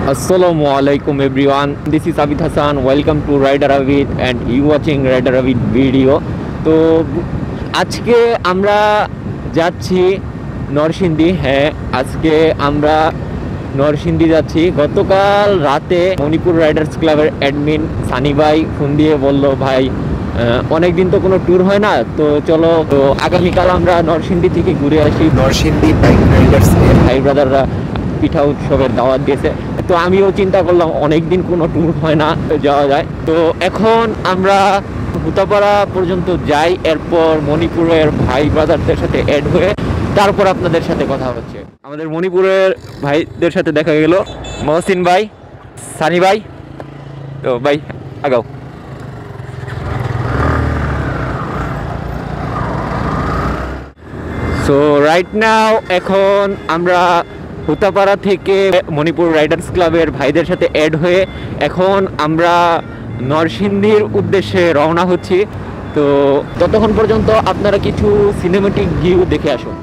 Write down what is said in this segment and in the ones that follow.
Assalamualaikum everyone. This is Abid Hasan. Welcome to Rider Abid and you watching Rider Abid video. তো আজকে আমরা যাচ্ছি নরসিংদী। হ্যাঁ, আজকে আমরা নরসিংদী যাচ্ছি। গতকাল রাতে মণিপুর রাইডার্স ক্লাবের অ্যাডমিন সানি ভাই ফোন দিয়ে বলল, ভাই অনেকদিন তো কোনো ট্যুর হয় না, তো চলো, তো আগামীকাল আমরা নরসিংদী থেকে ঘুরে আসি। নরসিংদী বাইক রাইডার্স ভাই ব্রাদাররা পিঠা উৎসবের দাওয়াত দিয়েছে, তো আমিও চিন্তা করলাম অনেকদিন কোনো ট্যুর হয় না, যাওয়া যায়। তো এখন আমরা হুতাপাড়া পর্যন্ত যাই, এরপর মণিপুরের ভাই ব্রাদারদের সাথে অ্যাড হয়ে তারপর আপনাদের সাথে কথা হচ্ছে। আমাদের মণিপুরের ভাইদের সাথে দেখা গেল, মহসিন ভাই, সানি ভাই। তো ভাই আগাও। সো রাইট নাও এখন আমরা হুতাপাড়া থেকে মণিপুর রাইডার্স ক্লাবের ভাইদের সাথে অ্যাড হয়ে এখন আমরা নরসিংদীর উদ্দেশ্যে রওনা হচ্ছি। তো ততক্ষণ পর্যন্ত আপনারা কিছু সিনেমেটিক ভিউ দেখে আসুন।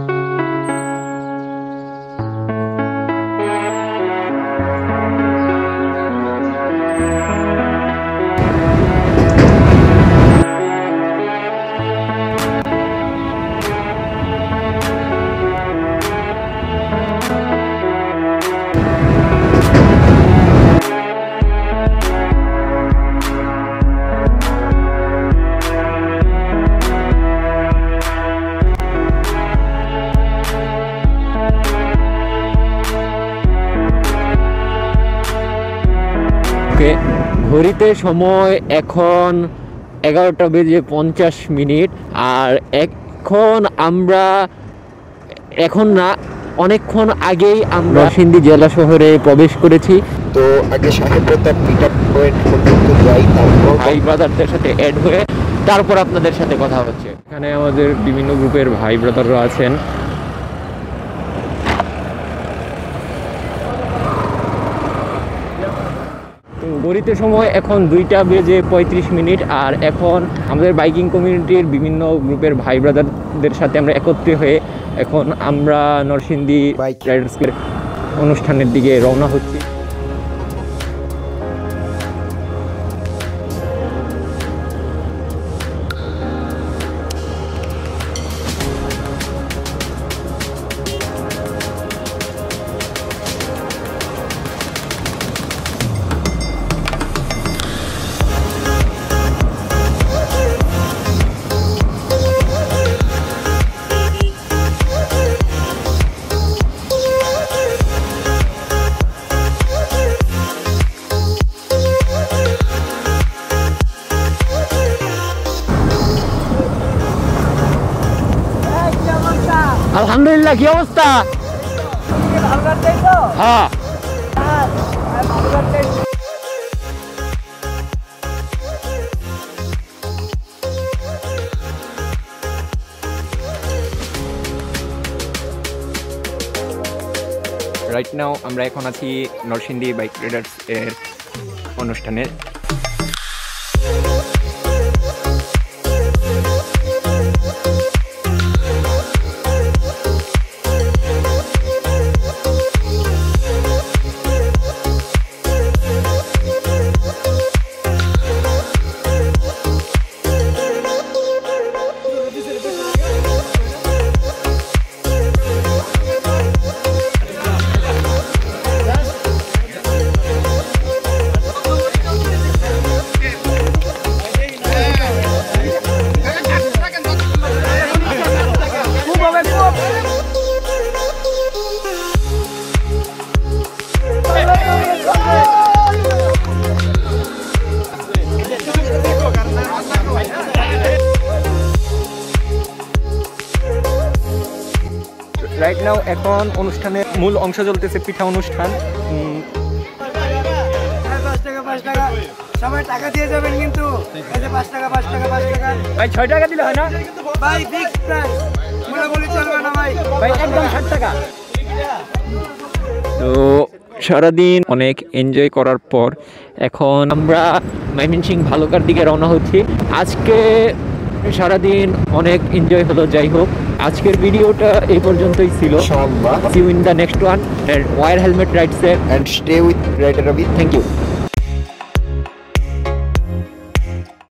ঘড়িতে সময় এখন 11:50, আর এখন না অনেকক্ষণ আগেই আমরা নরসিংদী জেলা শহরে প্রবেশ করেছি। তো আগে সাহেবপ্রতাপ মিটআপ পয়েন্ট পর্যন্ত যাই, তারপর ভাই ব্রাদারদের সাথে অ্যাড হয়ে তারপর আপনাদের সাথে কথা হচ্ছে। এখানে আমাদের বিভিন্ন গ্রুপের ভাই ব্রাদাররা আছেন। ঘড়িতে সময় এখন 2:35, আর এখন আমাদের বাইকিং কমিউনিটির বিভিন্ন গ্রুপের ভাই ব্রাদারদের সাথে আমরা একত্রে হয়ে এখন আমরা নরসিংদী বাইক রাইডার্সের অনুষ্ঠানের দিকে রওনা হচ্ছি। আলহামদুলিল্লাহ, কি অবস্থা? হ্যাঁ, রাইট নাও আমরা এখন আছি নরসিংদী বাইক রাইডার্স এর অনুষ্ঠানে। রাইট নাও এখন অনুষ্ঠানের মূল অংশ চলতেছে, পিঠা অনুষ্ঠান। 5 টাকা সবাই টাকা দিয়ে যাবেন, কিন্তু 5 টাকা ভাই 6 টাকা দিলে হয় না ভাই, ফিক্স প্রাইস, বলে চলবে না ভাই, একদম 60 টাকা। তো সারাদিন অনেক এনজয় করার পর এখন আমরা ময়মনসিংহ ভালুকার দিকে রওনা হচ্ছি। আজকে সারাদিন অনেক এনজয় হলো। যাই হোক, আজকের ভিডিওটা এই পর্যন্তই ছিল। ইনশাআল্লাহ। See you in the next one and wear helmet, ride safe And stay with Rider Abid. Thank you.